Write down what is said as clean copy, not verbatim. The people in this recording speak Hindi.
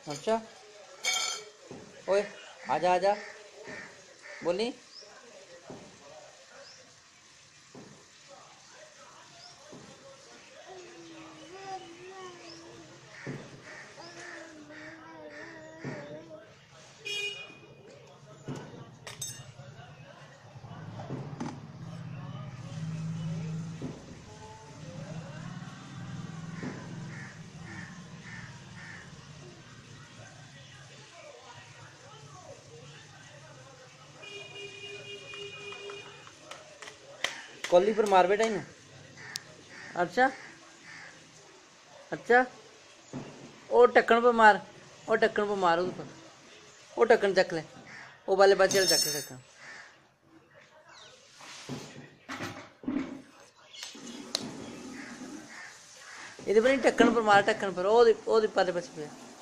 अच्छा ओए आजा आजा बोली। कॉली पर मार बेटा इन। अच्छा अच्छा ओ ढक्कन पर मार, ओ ढक्कन पर मार, उस पर वो ढक्कन चक ले, वो वाले बच्चे चक ले ढक्कन। ये पर ढक्कन पर मार, ढक्कन पर ओ दी पाले बच पे।